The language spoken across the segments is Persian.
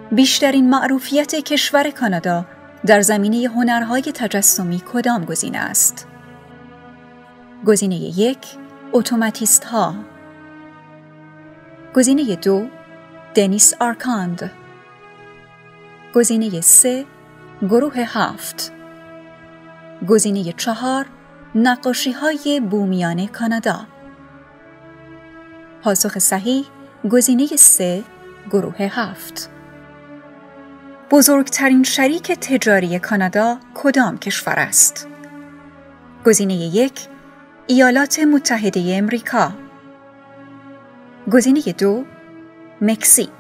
بیشترین معروفیت کشور کانادا در زمینه هنرهای تجسمی کدام گزینه است؟ گزینه 1 اتوماتیست ها. گزینه 2 دنیس آرکاند. گزینه 3 گروه 7. گزینه 4 نقاشی های بومیان کانادا. پاسخ صحیح گزینه 3 گروه 7. بزرگترین شریک تجاری کانادا کدام کشور است؟ گزینه 1 ایالات متحده امریکا. گزینه 2 مکزیک.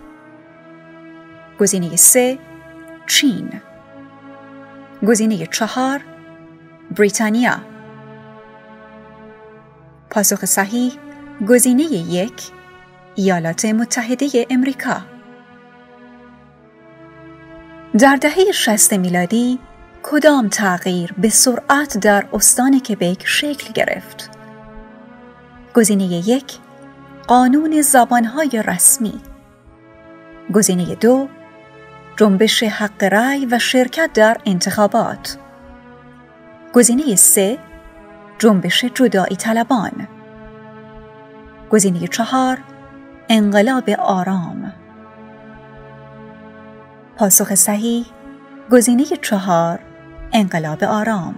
گزینه 3 چین. گزینه 4 بریتانیا. پاسخ صحیح گزینه 1 ایالات متحده امریکا. در دهه 60 میلادی کدام تغییر به سرعت در استان کبک شکل گرفت؟ گزینه 1 قانون زبانهای رسمی. گزینه 2 جنبش حق رأی و شرکت در انتخابات. گزینه 3 جنبش جدایی طلبان. گزینه 4 انقلاب آرام. پاسخ صحیح گزینه 4 انقلاب آرام.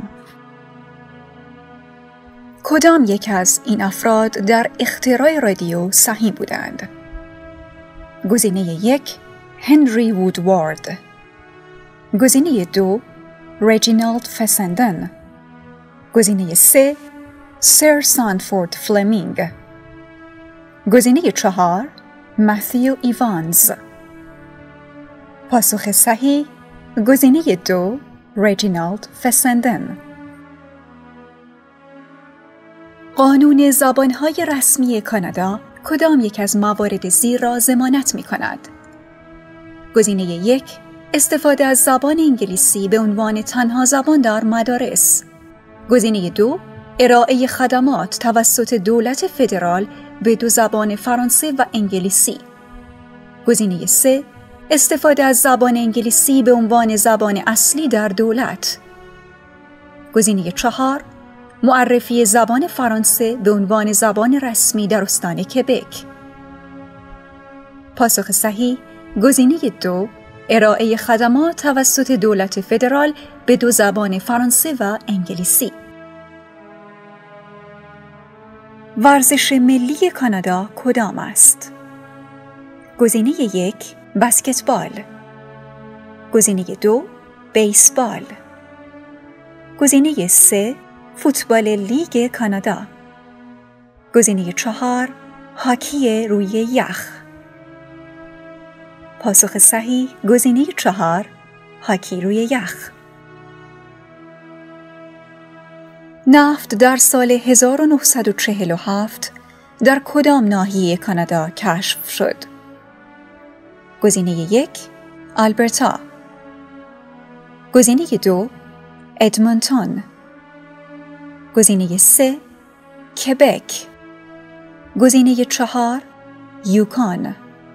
کدام یک از این افراد در اختراع رادیو سهیم بودند؟ گزینه 1 هنری وودوارد. گزینه 2 رجینالد فسندن. گزینه 3 سر ساندفورد فلمینگ. گزینه 4 ماثیو ایوانز. پاسخ صحیح گزینه 2 رجینالد فسندن. قانون زبانهای رسمی کانادا کدام یک از موارد زیر را ضمانت می کند؟ گزینه 1 استفاده از زبان انگلیسی به عنوان تنها زبان در مدارس. گزینه 2 ارائه خدمات توسط دولت فدرال به دو زبان فرانسه و انگلیسی. گزینه 3 استفاده از زبان انگلیسی به عنوان زبان اصلی در دولت. گزینه 4 معرفی زبان فرانسه به عنوان زبان رسمی در استان کبک. پاسخ صحیح گزینه 2 ارائه خدمات توسط دولت فدرال به دو زبان فرانسه و انگلیسی. ورزش ملی کانادا کدام است؟ گزینه 1 بسکتبال. گزینه 2 بیسبال. گزینه 3 فوتبال لیگ کانادا. گزینه 4 هاکی روی یخ. پاسخ صحیح گزینه 4 هاکی روی یخ. نفت در سال 1947 در کدام ناحیه کانادا کشف شد؟ گزینه 1 آلبرتا. گزینه 2 ادمونتون. گزینه 3 کبک. گزینه 4 یوکون.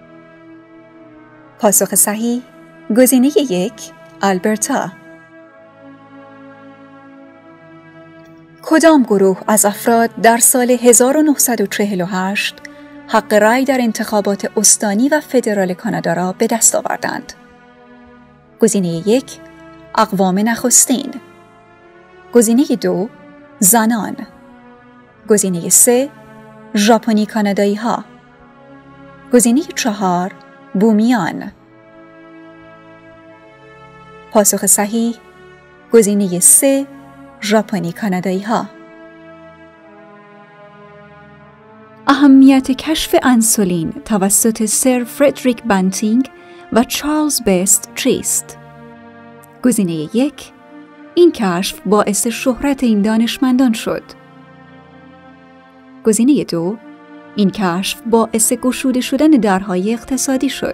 پاسخ صحیح گزینه 1 آلبرتا. کدام گروه از افراد در سال 1948 حق رأی در انتخابات استانی و فدرال کانادا را به دست آوردند؟ گزینه 1 اقوام نخستین. گزینه 2 زنان. گزینه 3 ژاپنی کانادایی ها. گزینه 4 بومیان. پاسخ صحیح گزینه 3 ژاپنی کانادایی ها. اهمیت کشف انسولین توسط سر فردریک بانتینگ و چارلز بست چیست؟ گزینه 1 این کشف باعث شهرت این دانشمندان شد. گزینه 2 این کشف باعث گشوده شدن درهای اقتصادی شد.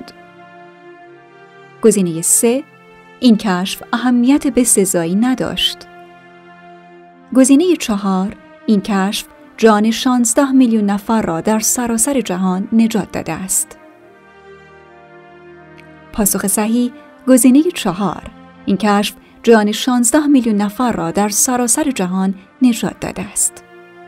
گزینه 3 این کشف اهمیت بسزایی نداشت. گزینه 4 این کشف جان 16 میلیون نفر را در سراسر جهان نجات داده است. پاسخ صحیح گزینه 4. این کشف جان 16 میلیون نفر را در سراسر جهان نجات داده است.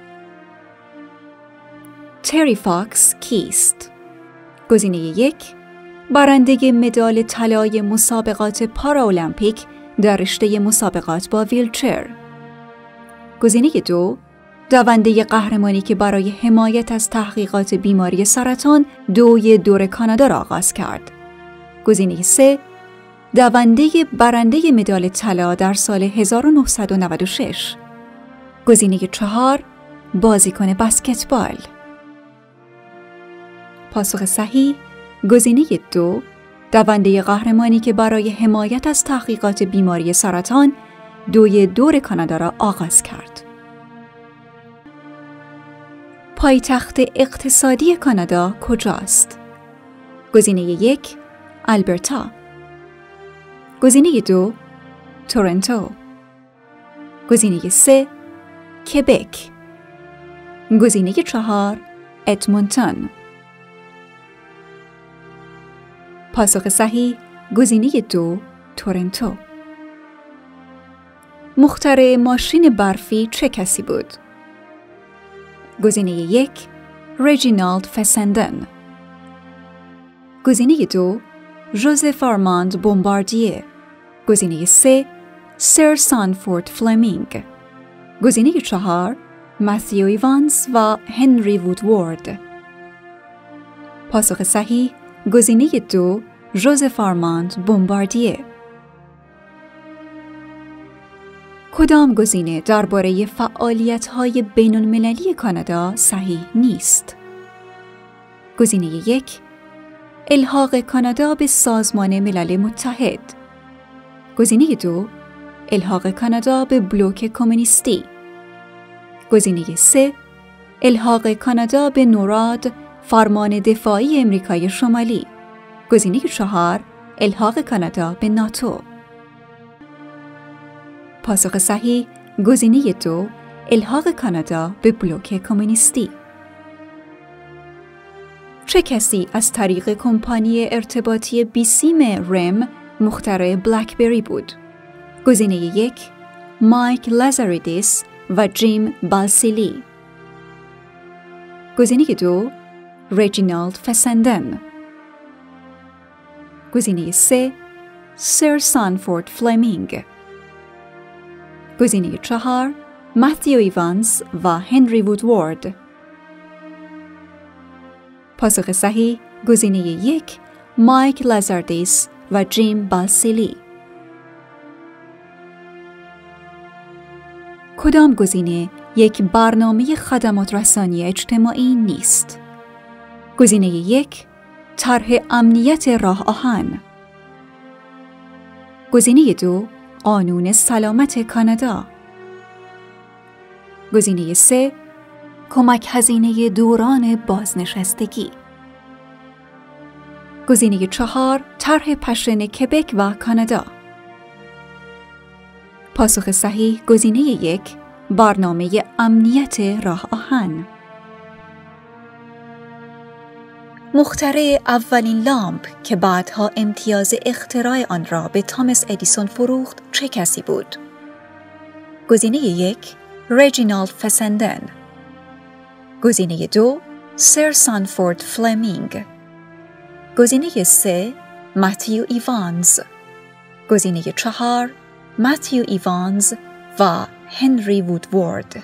تری فاکس کیست؟ گزینه 1 برنده مدال طلای مسابقات پارالمپیک در رشته مسابقات با ویلچر. گزینه 2 دونده قهرمانی که برای حمایت از تحقیقات بیماری سرطان دوی دور کانادا را آغاز کرد. گزینه 3 دونده برنده مدال طلا در سال 1996. گزینه 4 بازیکن بسکتبال. پاسخ صحیح گزینه 2 دونده قهرمانی که برای حمایت از تحقیقات بیماری سرطان دوی دور کانادا را آغاز کرد. پایتخت اقتصادی کانادا کجاست؟ گزینه 1 آلبرتا. گزینه 2 تورنتو. گزینه 3 کبک. گزینه 4 ادمونتون. پاسخ صحیح گزینه 2 تورنتو. مخترع ماشین برفی چه کسی بود؟ گزینه 1 رجینالد فسندن. گزینه 2 ژوزف آرماند بومباردیه. گزینه 3 سر سانفورد فلمینگ. گزینه 4 متیو ایوانز و هنری وودوارد. پاسخ صحیح گزینه 2 ژوزف آرماند بومباردیه. کدام گزینه درباره فعالیت‌های بین‌المللی کانادا صحیح نیست؟ گزینه 1 الحاق کانادا به سازمان ملل متحد. گزینه 2 الحاق کانادا به بلوک کمونیستی. گزینه 3 الحاق کانادا به نوراد فرمان دفاعی امریکای شمالی. گزینه 4 الحاق کانادا به ناتو. پاسخ صحیح گزینه 2 الحاق کانادا به بلوک کمونیستی. چه کسی از طریق کمپانی ارتباطی بیسیم رم مخترع بلکبری بود؟ گزینه 1 مایک لازاریدیس و جیم بالسیلی. گزینه 2 رجینالد فسندن. گزینه 3 سر سانفورد فلمینگ. گزینه 4 متیو ایوانز و هنری وودوارد. پاسخ صحیح گزینه 1 مایک لازاردیس و جیم بالسیلی. کدام گزینه یک برنامه خدمات رسانی اجتماعی نیست؟ گزینه 1 طرح امنیت راه آهن. گزینه 2 قانون سلامت کانادا. گزینه 3 کمک هزینه دوران بازنشستگی. گزینه 4 طرح پشن کبک و کانادا. پاسخ صحیح گزینه 1 برنامه امنیت راه آهن. مخترع اولین لامپ که بعدها امتیاز اختراع آن را به تامس ادیسون فروخت چه کسی بود؟ گزینه 1 رجینالد فسندن. گزینه 2 سر سانفورد فلمینگ. گزینه 3 متیو ایوانز. گزینه 4 متیو ایوانز و هنری وودوارد.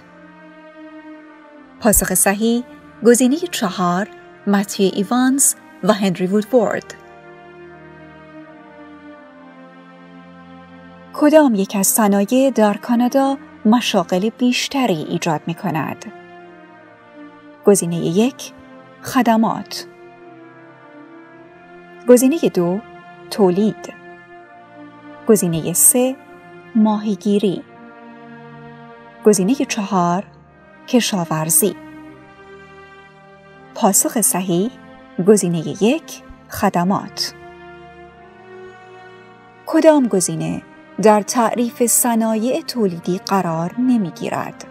پاسخ صحیح گزینه 4 متیو ایوانز و هنری وودوارد. کدام یک از صنایع در کانادا مشاغل بیشتری ایجاد می کند؟ گزینه 1 خدمات. گزینه 2 تولید. گزینه 3 ماهیگیری. گزینه 4 کشاورزی. پاسخ صحیح گزینه 1 خدمات. کدام گزینه در تعریف صنایع تولیدی قرار نمی گیرد؟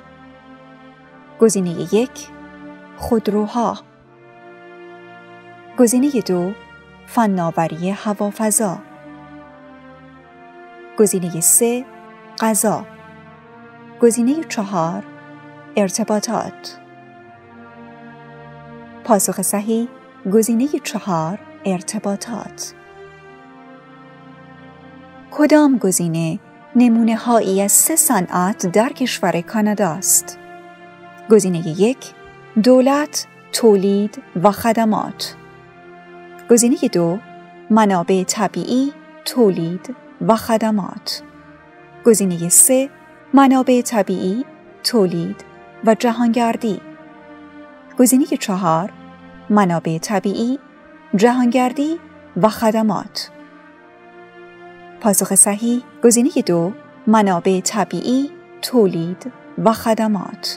گزینه 1 خودروها. گزینه 2 فناوری هوافضا. گزینه 3 غذا. گزینه 4 ارتباطات. پاسخ صحیح گزینه 4 ارتباطات. کدام گزینه نمونه هایی از 3 صنعت در کشور کانادا است؟ گزینه 1 دولت، تولید و خدمات. گزینه 2 منابع طبیعی، تولید و خدمات. گزینه 3 منابع طبیعی، تولید و جهانگردی. گزینه 4 منابع طبیعی، جهانگردی و خدمات. پاسخ صحیح گزینه 2 منابع طبیعی، تولید و خدمات.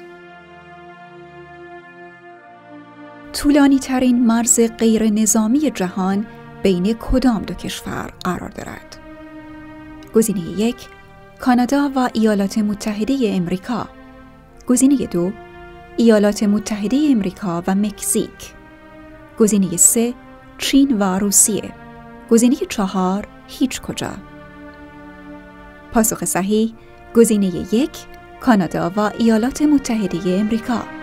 طولانی ترین مرز غیر نظامی جهان بین کدام دو کشور قرار دارد؟ گزینه 1 کانادا و ایالات متحده امریکا. گزینه 2 ایالات متحده امریکا و مکزیک. گزینه 3 چین و روسیه. گزینه 4 هیچ کجا. پاسخ صحیح گزینه 1 کانادا و ایالات متحده امریکا.